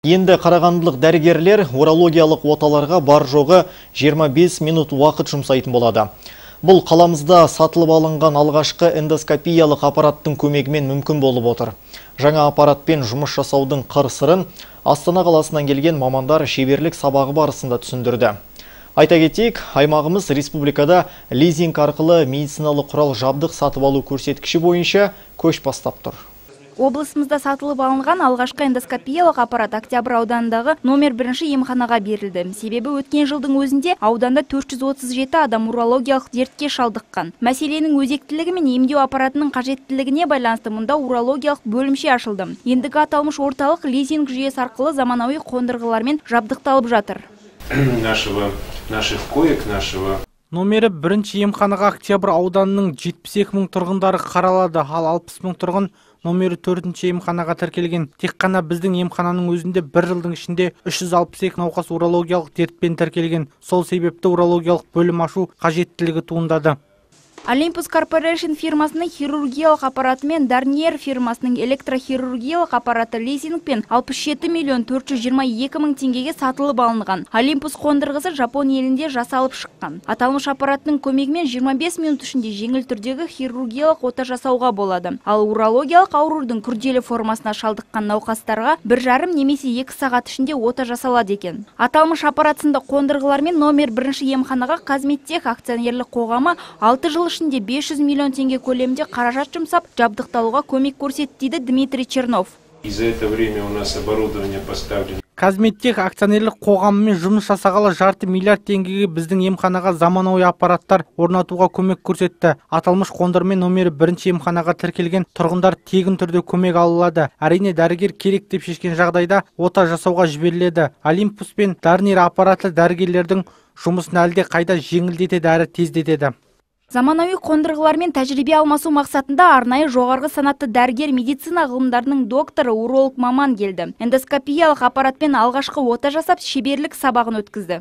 Енді қарағандылық дәрігерлер урологиялық оталарға бар жоғы 25 минут уақыт жұмсайтын болады. Бұл қаламызда сатылып алынған алғашқы эндоскопиялық аппараттың көмегімен мүмкін болып отыр. Жаңа аппаратпен жұмыс жасаудың қыр-сырын Астана қаласынан келген мамандар шеберлік сабағы барысында түсіндірді. Айта кетейік, аймағымыз республикада лизинг арқылы медициналық құрал жабдық сатып алу көрсеткіші бойынша көш бастап тұр. Облысымызда сатылып алынған алғашқы эндоскопиялық аппарат Октябрь ауданындағы номер 1 емханаға берілді. Себебі өткен жылдың өзінде ауданда 437 адам урологиялық дертке шалдыққан. Мәселенің өзектілігі мен емдеу аппаратының қажеттілігіне байланысты мұнда урологиялық бөлімше ашылды. Ендігі аталмыш орталық лизинг жүйесі арқылы заманауи қондырғылармен жабдықталып жатыр. Наших коек, Номері 1 емханаға Октябрь ауданының 72 мың тұрғындары қаралады, ал 60 мың тұрғын номері 4 емханаға тіркелген. Тек қана біздің емхананың өзінде бір жылдың ішінде 362 науқас урологиялық дертпен тіркелген. Сол себепті урологиялық бөлім ашу қажеттілігі туындады. Olympus Corporation фирмасының хирургиялық аппараты мен Darnier фирмасының электрохирургиялық аппараты лизингпен 67 миллион 422 мың теңгеге сатылып алынған. Olympus қондырғысы Жапон елінде жасалып шыққан. Аталмыш аппараттың көмегімен 25 минут ішінде жеңіл түрдегі хирургиялық ота жасауға болады. Ал урологиялық аурудың күрделі формасына шалдыққан науқастарға 1,5 немесе 2 сағат ішінде ота жасалады екен. Аталмыш аппаратсында қондырғылармен номер 1 емханаға Казмедтех акционерлік қоғамы 6 жыл ішінде 500 миллион теңге көлемінде қаражат жұмсап, жабдықталуға көмек көрсетті дейді Дмитрий Чернов. За это время у нас оборудование поставлено. Казмедтех акционерлік қоғамымен жұмыс жасағалы жарты миллиард теңгеге біздің емханаға заманауи аппараттар орнатуға көмек көрсетті. Аталмыш қондырғымен номері 1 емханаға тіркелген тұрғындар тегін түрде көмек алады. Әрине дәрігер керек деп шешкен жағдайда ота жасауға жіберіледі. Olympus пен Darnier аппараты дәрігерлердің жұмысын әлде қайда жеңілдетеді әрі тездетеді. Заманауи қондырғылармен тәжірибе алмасу мақсатында арнайы жоғарғы санатты дәрігер медицина ғылымдарының докторы уролог маман келді. Эндоскопиялық аппаратпен алғашқы ота жасап, шеберлік сабағын өткізді.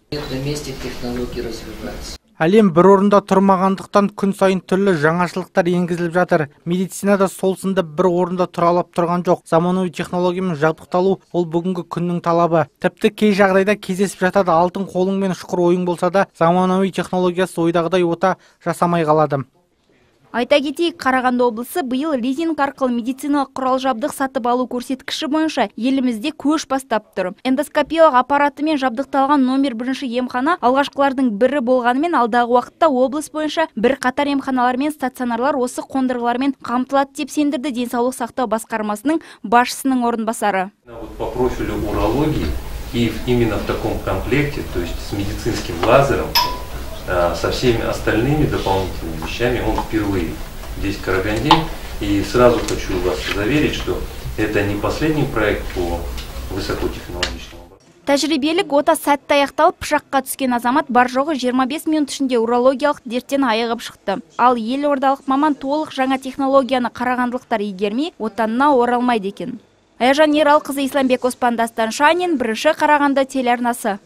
Әлем бір орында тұрмағандықтан күн сайын түрлі жаңашылықтар енгізіліп жатыр. Медицинада сол сынды бір орында тұралап тұрған жоқ. Заманауи технологиямен жабдықталу ол бүгінгі күннің талабы. Тіпті кей жағдайда кездесіп жатады, алтын қолыңмен шұқыр ойың болса да, заманауи технологиясы ойдағыдай ота жасамай қалады. Айта кетейік, Қарағанды облысы биыл лизинг арқылы медициналық құрал жабдық сатып алу көрсеткіші бойынша елімізде көш бастап тұр. Эндоскопиялық аппаратымен жабдықталған номер 1 емхана алғашқылардың бірі болғанымен, алдағы уақытта облыс бойынша бір қатар емханалар мен стационарлар осы қондырғылармен қамтылады деп сендірді денсаулық сақтау басқармасының басшысының орынбасары. По профилю урологии и именно в таком комплекте, то есть с медицинским лазером, со всеми остальными дополнительными вещами он впервые здесь в Караганде. И сразу хочу вас заверить, что это не последний проект по высокотехнологичному. Тәжірибелік ота сәтті аяқталып, пышаққа түскен азамат бар жоғы 25 минут ішінде урологиялық дерттен айығып шықты. Ал елордалық маман толық жаңа технологияны қарағандылықтар игермей, отанына оралмайды екен. Аяжан Ералқызы, Исламбек Оспан, Дастан Шанин, 1 Қарағанды телеарнасы.